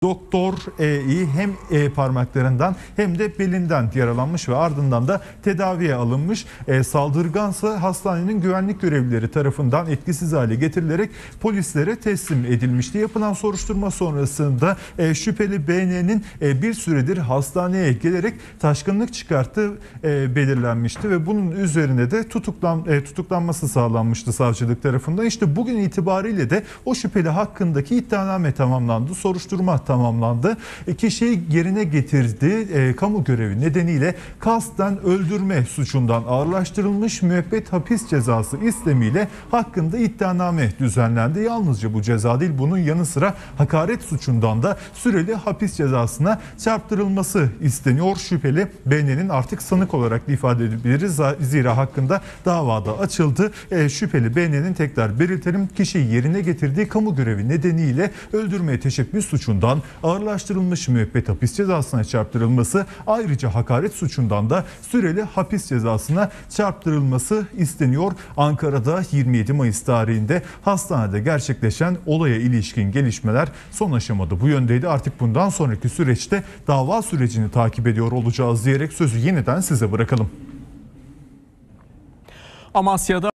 Doktor E'yi hem parmaklarından hem de belinden yaralanmış ve ardından da tedaviye alınmış. Saldırgansa hastanenin güvenlik görevlileri tarafından etkisiz hale getirilerek polislere teslim edilmişti. Yapılan soruşturma sonrasında şüpheli BN'nin bir süredir hastaneye gelerek taşkınlık çıkarttığı belirlenmişti ve bunun üzerine de tutuklanması sağlanmıştı savcılık tarafından. İşte bugün itibariyle de o şüpheli hakkındaki iddianame tamamlandı, soruşturma tamamlandı. Kişiyi yerine getirdiği kamu görevi nedeniyle kasten öldürme suçundan ağırlaştırılmış, müebbet hapis cezası istemiyle hakkında iddianame düzenlendi. Yalnızca bu ceza değil, bunun yanı sıra hakaret suçundan da süreli hapis cezasına çarptırılması isteniyor. Şüpheli BN'nin artık sanık olarak ifade edebiliriz. Zira hakkında davada açıldı. Şüpheli BN'nin, tekrar belirtelim, kişiyi yerine getirdiği kamu görevi nedeniyle öldürmeye teşebbüs suçundan ağırlaştırılmış müebbet hapis cezasına çarptırılması, ayrıca hakaret suçundan da süreli hapis cezasına çarptırılması isteniyor. Ankara'da 27 Mayıs tarihinde hastanede gerçekleşen olaya ilişkin gelişmeler son aşamada bu yöndeydi. Artık bundan sonraki süreçte dava sürecini takip ediyor olacağız diyerek sözü yeniden size bırakalım. Amasya'da